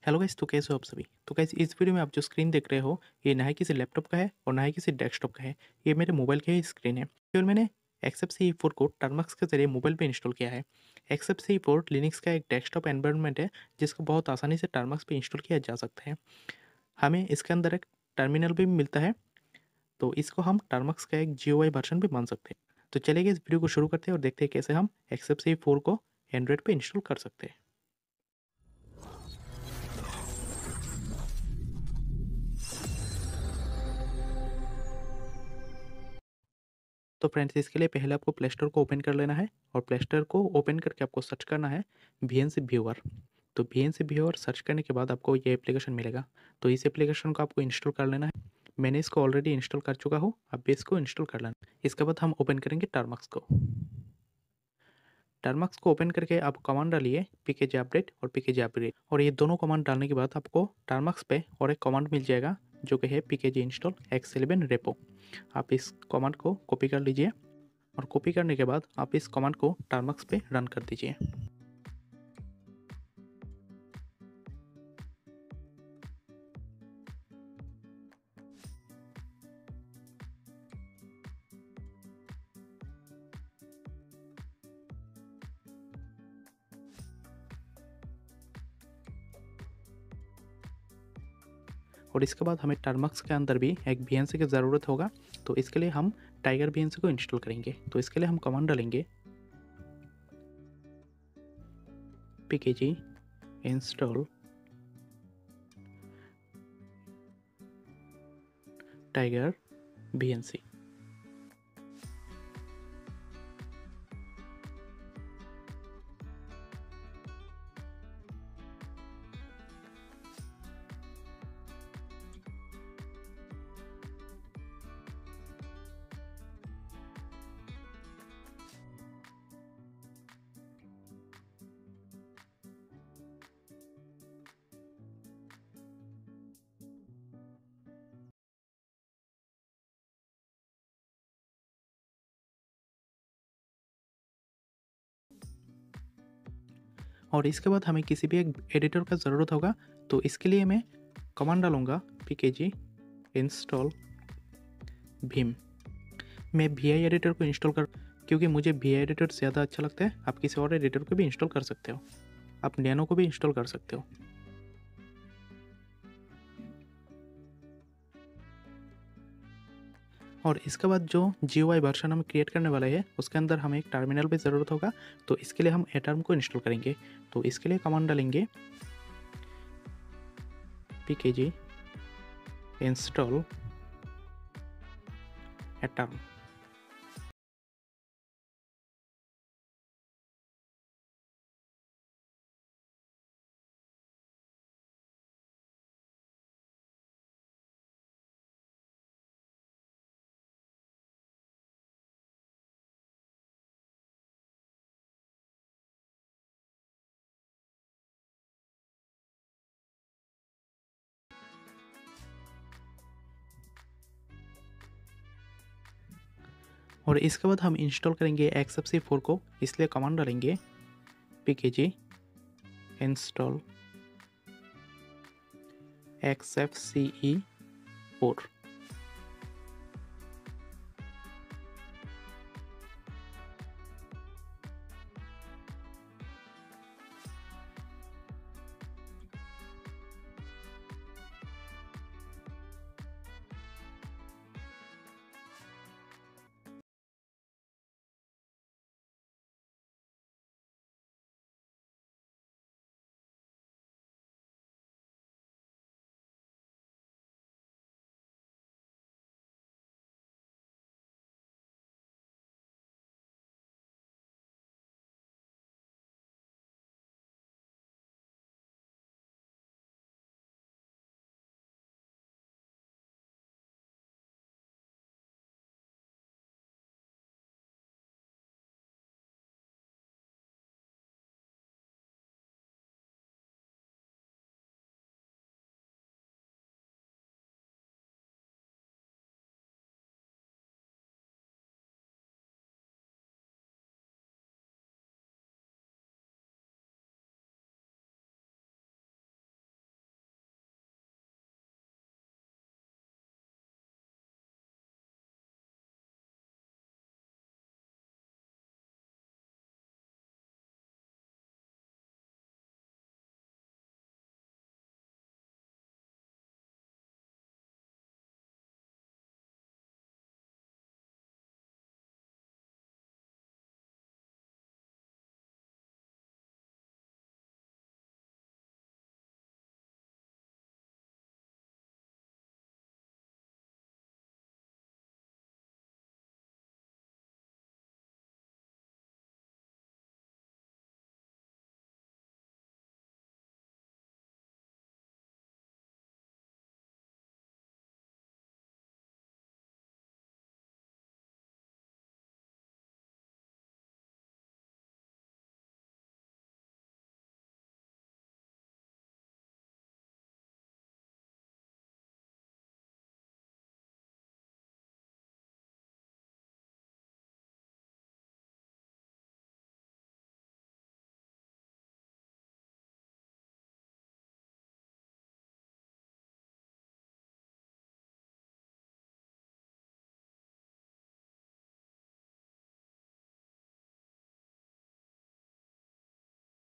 Hello guys, तो कैसे हो आप सभी। तो गाइस, इस वीडियो में आप जो स्क्रीन देख रहे हो ये ना ही किसी लैपटॉप का है और ना ही किसी डेस्कटॉप का है। ये मेरे मोबाइल की ही स्क्रीन है और मैंने XFCE4 को टर्मक्स के जरिए मोबाइल पे इंस्टॉल किया है। XFCE4 लिनक्स का एक डेस्कटॉप एनवायरनमेंट है जिसको बहुत आसानी से टर्मक्स पे इंस्टॉल किया जा सकता है। हमें इसके अंदर एक टर्मिनल भी मिलता है, तो इसको हम टर्मक्स का एक GUI वर्जन भी मान सकते हैं। तो चलिए इस वीडियो को शुरू करते हैं और देखते हैं कैसे हम XFCE4 को एंड्रॉयड पे इंस्टॉल कर सकते हैं। तो फ्रेंड्स, इसके लिए पहले आपको प्ले स्टोर को ओपन कर लेना है और प्ले स्टोर को ओपन करके आपको सर्च करना है VNC व्यूअर। तो VNC व्यूअर सर्च करने के बाद आपको ये एप्लीकेशन मिलेगा। तो इस एप्लीकेशन को आपको इंस्टॉल कर लेना है। मैंने इसको ऑलरेडी इंस्टॉल कर चुका हूँ, अब भी इसको इंस्टॉल कर लेना। इसके बाद हम ओपन करेंगे टर्मक्स को। टर्मक्स को ओपन करके आप कमांड डालिए pkg अपडेट और pkg अपग्रेड, और ये दोनों कमांड डालने के बाद आपको टर्मक्स पे और एक कमांड मिल जाएगा जो कि है pkg इंस्टॉल x11 रेपो। आप इस कमांड को कॉपी कर लीजिए और कॉपी करने के बाद आप इस कमांड को टर्मक्स पे रन कर दीजिए। और इसके बाद हमें टर्मक्स के अंदर भी एक VNC की ज़रूरत होगा। तो इसके लिए हम टाइगर VNC को इंस्टॉल करेंगे। तो इसके लिए हम कमांड डालेंगे pkg इंस्टॉल टाइगर VNC। और इसके बाद हमें किसी भी एक एडिटर का ज़रूरत होगा। तो इसके लिए मैं कमांड डालूँगा pkg इंस्टॉल भीम। मैं VI एडिटर को इंस्टॉल कर, क्योंकि मुझे VI एडिटर ज़्यादा अच्छा लगता है। आप किसी और एडिटर को भी इंस्टॉल कर सकते हो, आप नैनो को भी इंस्टॉल कर सकते हो। और इसके बाद जो GUI वर्जन हम क्रिएट करने वाले हैं उसके अंदर हमें एक टर्मिनल भी ज़रूरत होगा। तो इसके लिए हम एटर्म को इंस्टॉल करेंगे। तो इसके लिए कमांड डालेंगे pkg इंस्टॉल एटर्म। और इसके बाद हम इंस्टॉल करेंगे XFCE4 को, इसलिए कमांड डालेंगे pkg इंस्टॉल XFCE4।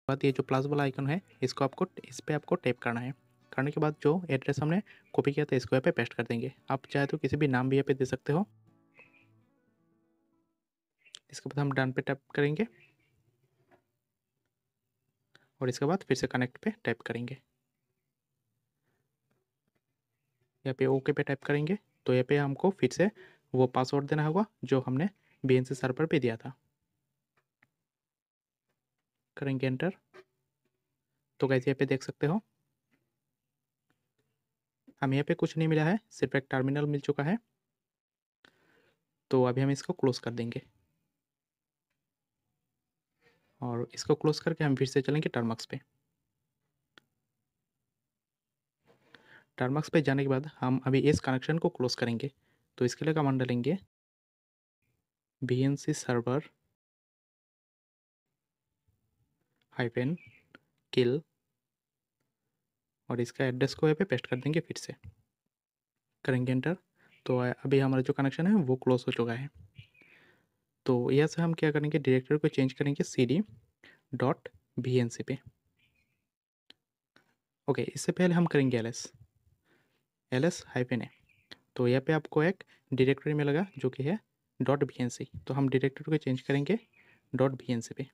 बाद ये जो प्लस वाला आइकन है इसको आपको इस पर आपको टैप करना है। करने के बाद जो एड्रेस हमने कॉपी किया था इसको यहाँ पे पेस्ट कर देंगे। आप चाहे तो किसी भी नाम भी यहाँ पे दे सकते हो। इसके बाद हम डन पे टैप करेंगे और इसके बाद फिर से कनेक्ट पे टैप करेंगे। यहाँ पे ओके पे टाइप करेंगे तो यहाँ पे हमको फिर से वो पासवर्ड देना होगा जो हमने बीएनसी सर्वर पे दिया था। करेंगे एंटर। तो गाइस यहाँ पे देख सकते हो हमें यहाँ पे कुछ नहीं मिला है, सिर्फ एक टर्मिनल मिल चुका है। तो अभी हम इसको क्लोज कर देंगे और इसको क्लोज करके हम फिर से चलेंगे टर्मक्स पे। टर्मक्स पे जाने के बाद हम अभी इस कनेक्शन को क्लोज करेंगे। तो इसके लिए कमांड डालेंगे बीएनसी सर्वर हाइफेन किल और इसका एड्रेस को यहाँ पे पेस्ट कर देंगे फिर से। करेंगे एंटर। तो अभी हमारा जो कनेक्शन है वो क्लोज हो चुका है। तो यहाँ से हम क्या करेंगे, डायरेक्टरी को चेंज करेंगे cd.vnc पे। ओके, इससे पहले हम करेंगे ls -a। तो यहाँ पे आपको एक डायरेक्टरी मिलेगा जो कि है .vnc। तो हम डायरेक्टरी को चेंज करेंगे .vnc पे।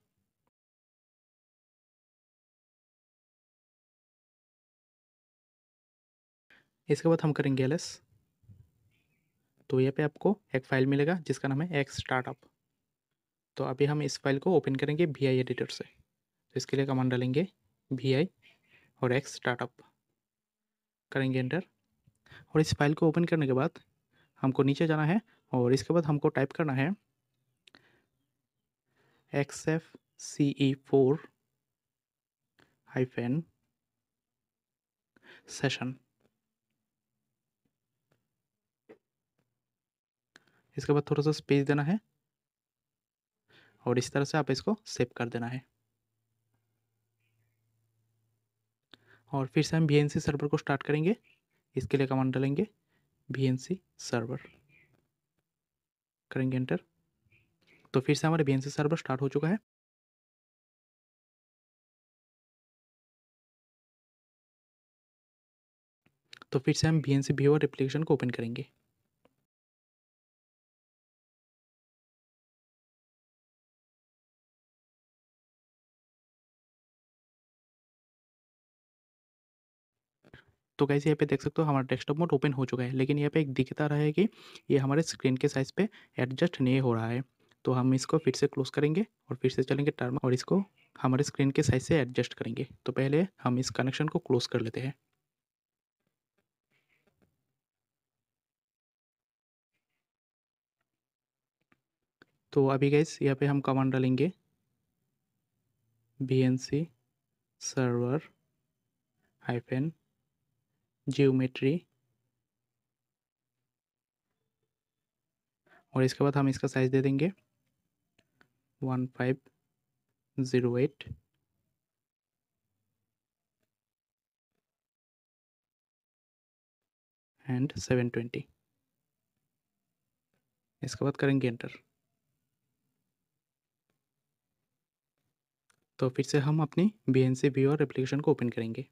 इसके बाद हम करेंगे ls। तो यहाँ पे आपको एक फाइल मिलेगा जिसका नाम है एक्स स्टार्टअप। तो अभी हम इस फाइल को ओपन करेंगे vi एडिटर से। तो इसके लिए कमांड डालेंगे vi और एक्स स्टार्टअप। करेंगे एंटर। और इस फाइल को ओपन करने के बाद हमको नीचे जाना है और इसके बाद हमको टाइप करना है xfce4 हाइफेन सेशन। इसके बाद थोड़ा सा स्पेस देना है और इस तरह से आप इसको सेव कर देना है। और फिर से हम VNC सर्वर को स्टार्ट करेंगे। इसके लिए कमांड डालेंगे VNC सर्वर। करेंगे एंटर। तो फिर से हमारे VNC सर्वर स्टार्ट हो चुका है। तो फिर से हम VNC व्यूअर एप्लीकेशन को ओपन करेंगे। तो गाइस यहाँ पे देख सकते हो हमारा डेस्कटॉप मोड ओपन हो चुका है, लेकिन यहाँ पे एक दिखता रहा है कि ये हमारे स्क्रीन के साइज़ पे एडजस्ट नहीं हो रहा है। तो हम इसको फिर से क्लोज करेंगे और फिर से चलेंगे टर्म और इसको हमारे स्क्रीन के साइज़ से एडजस्ट करेंगे। तो पहले हम इस कनेक्शन को क्लोज कर लेते हैं। तो अभी गाइस यहाँ पे हम कमांड डालेंगे VNC सर्वर हाइफेन जियोमेट्री और इसके बाद हम इसका साइज़ दे देंगे 1508 एंड 720। इसके बाद करेंगे एंटर। तो फिर से हम अपनी VNC व्यूअर एप्लीकेशन को ओपन करेंगे।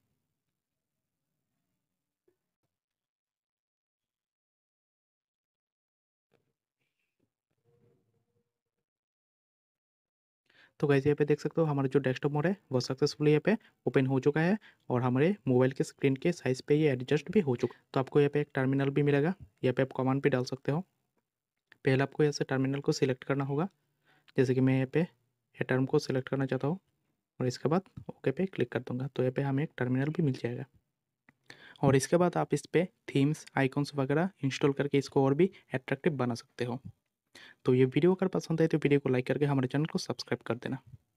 तो गाइस यहाँ पे देख सकते हो हमारा जो डेस्कटॉप मोड है वो सक्सेसफुली यहाँ पे ओपन हो चुका है और हमारे मोबाइल के स्क्रीन के साइज़ पे ये एडजस्ट भी हो चुका है। तो आपको यहाँ पे एक टर्मिनल भी मिलेगा, यहाँ पे आप कमांड भी डाल सकते हो। पहले आपको यहाँ से टर्मिनल को सिलेक्ट करना होगा, जैसे कि मैं यहाँ पे टर्म को सिलेक्ट करना चाहता हूँ और इसके बाद ओके पे क्लिक कर दूंगा। तो यहाँ पे हमें एक टर्मिनल भी मिल जाएगा और इसके बाद आप इस पर थीम्स आइकॉन्स वगैरह इंस्टॉल करके इसको और भी एट्रैक्टिव बना सकते हो। तो ये वीडियो अगर पसंद आए तो वीडियो को लाइक करके हमारे चैनल को सब्सक्राइब कर देना।